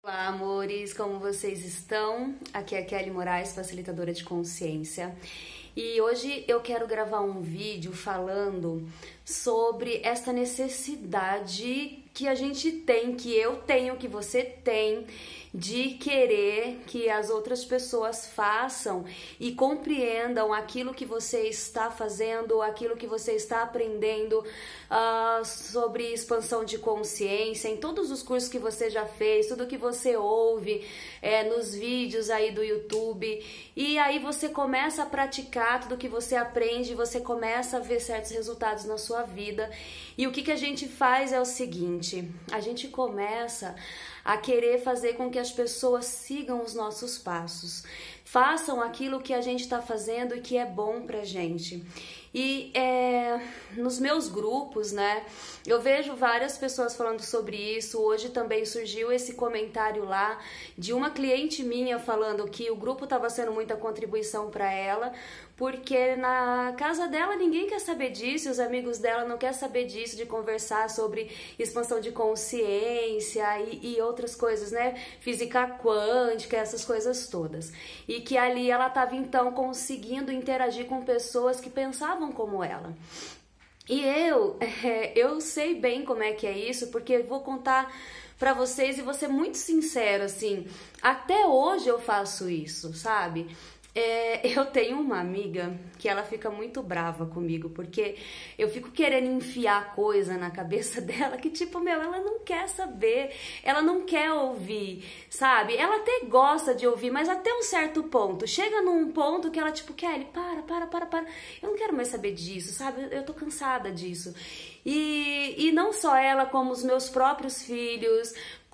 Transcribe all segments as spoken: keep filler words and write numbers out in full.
Olá, amores, como vocês estão? Aqui é a Kelly Moraes, facilitadora de consciência. E hoje eu quero gravar um vídeo falando sobre essa necessidade que a gente tem, que eu tenho, que você tem, de querer que as outras pessoas façam e compreendam aquilo que você está fazendo, aquilo que você está aprendendo uh, sobre expansão de consciência, em todos os cursos que você já fez, tudo que você ouve é, nos vídeos aí do YouTube, e aí você começa a praticar tudo que você aprende, você começa a ver certos resultados na sua vida. E o que, que a gente faz é o seguinte: a gente começa a querer fazer com que as pessoas sigam os nossos passos, façam aquilo que a gente está fazendo e que é bom pra gente. E é, nos meus grupos, né, eu vejo várias pessoas falando sobre isso. Hoje também surgiu esse comentário lá de uma cliente minha falando que o grupo estava sendo muita contribuição para ela, porque na casa dela ninguém quer saber disso, os amigos dela não querem saber disso, de conversar sobre expansão de consciência e, e outras coisas, né, física quântica, essas coisas todas. E que ali ela estava então conseguindo interagir com pessoas que pensavam como ela. E eu, é, eu sei bem como é que é isso, porque eu vou contar pra vocês e vou ser muito sincero, assim, até hoje eu faço isso, sabe? É, eu tenho uma amiga que ela fica muito brava comigo, porque eu fico querendo enfiar coisa na cabeça dela que, tipo, meu, ela não quer saber, ela não quer ouvir, sabe? Ela até gosta de ouvir, mas até um certo ponto. Chega num ponto que ela, tipo, Kelly, para, para, para, para. Eu não quero mais saber disso, sabe? Eu tô cansada disso. E, e não só ela, como os meus próprios filhos,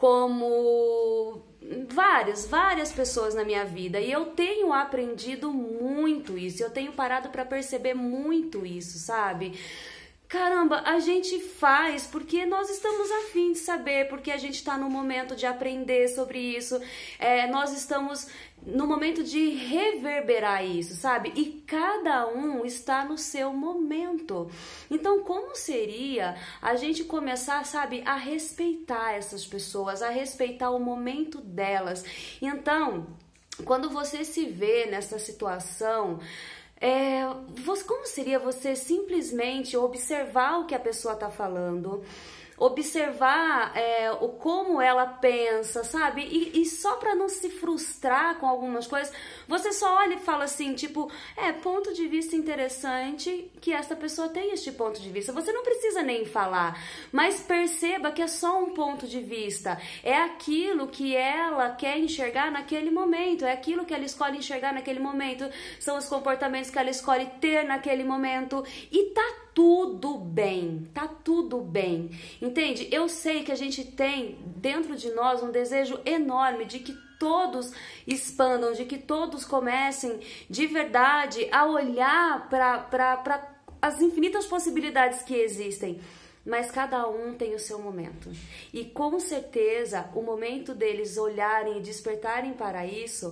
como várias, várias pessoas na minha vida, e eu tenho aprendido muito isso, eu tenho parado para perceber muito isso, sabe? Caramba, a gente faz porque nós estamos a fim de saber, porque a gente está no momento de aprender sobre isso, é, nós estamos no momento de reverberar isso, sabe? E cada um está no seu momento. Então, como seria a gente começar, sabe, a respeitar essas pessoas, a respeitar o momento delas? Então, quando você se vê nessa situação, É, como seria você simplesmente observar o que a pessoa está falando, observar é, o como ela pensa, sabe? E, e só para não se frustrar com algumas coisas, você só olha e fala assim, tipo, é, ponto de vista interessante que essa pessoa tem este ponto de vista. Você não precisa nem falar, mas perceba que é só um ponto de vista. É aquilo que ela quer enxergar naquele momento, é aquilo que ela escolhe enxergar naquele momento, são os comportamentos que ela escolhe ter naquele momento, e tá tudo bem, tá tudo bem, entende? Eu sei que a gente tem dentro de nós um desejo enorme de que todos expandam, de que todos comecem de verdade a olhar para as infinitas possibilidades que existem. Mas cada um tem o seu momento. E com certeza o momento deles olharem e despertarem para isso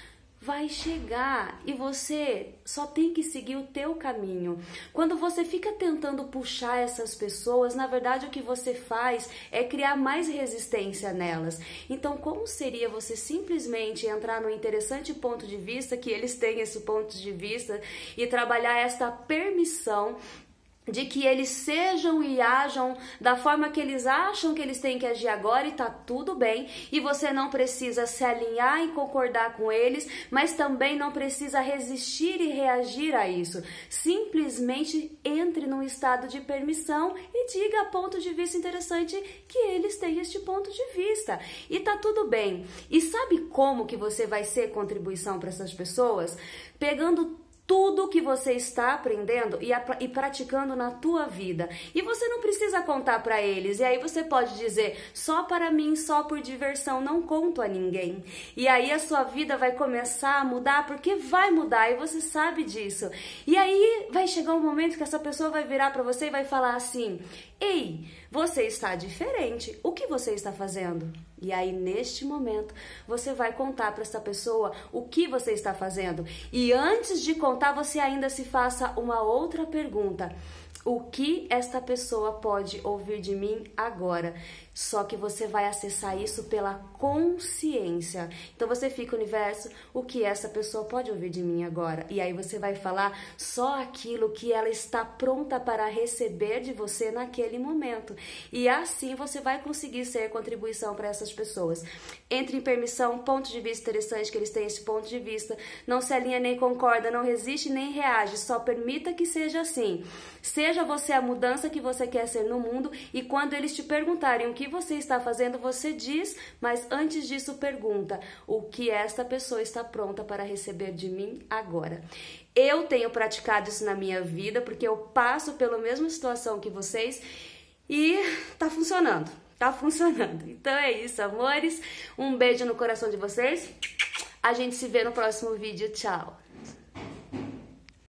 vai chegar, e você só tem que seguir o teu caminho. Quando você fica tentando puxar essas pessoas, na verdade o que você faz é criar mais resistência nelas. Então, como seria você simplesmente entrar no interessante ponto de vista, que eles têm esse ponto de vista, e trabalhar esta permissão de que eles sejam e ajam da forma que eles acham que eles têm que agir agora, e tá tudo bem, e você não precisa se alinhar e concordar com eles, mas também não precisa resistir e reagir a isso. Simplesmente entre num estado de permissão e diga a ponto de vista interessante que eles têm este ponto de vista, e tá tudo bem. E sabe como que você vai ser contribuição para essas pessoas? Pegando tudo que você está aprendendo e, e praticando na tua vida. E você não precisa contar para eles. E aí você pode dizer, só para mim, só por diversão, não conto a ninguém. E aí a sua vida vai começar a mudar, porque vai mudar, e você sabe disso. E aí vai chegar um momento que essa pessoa vai virar para você e vai falar assim, ei, você está diferente, o que você está fazendo? E aí, neste momento, você vai contar para essa pessoa o que você está fazendo. E antes de contar, você ainda se faça uma outra pergunta. O que esta pessoa pode ouvir de mim agora? Só que você vai acessar isso pela consciência. Então você fica, universo, o que essa pessoa pode ouvir de mim agora? E aí você vai falar só aquilo que ela está pronta para receber de você naquele momento. E assim você vai conseguir ser contribuição para essas pessoas. Entre em permissão, ponto de vista interessante que eles têm esse ponto de vista. Não se alinha nem concorda, não resiste nem reage. Só permita que seja assim. Seja você a mudança que você quer ser no mundo e quando eles te perguntarem o que você está fazendo, você diz, mas antes disso pergunta, o que esta pessoa está pronta para receber de mim agora? Eu tenho praticado isso na minha vida, porque eu passo pela mesma situação que vocês e tá funcionando, tá funcionando. Então é isso, amores, um beijo no coração de vocês, a gente se vê no próximo vídeo, tchau!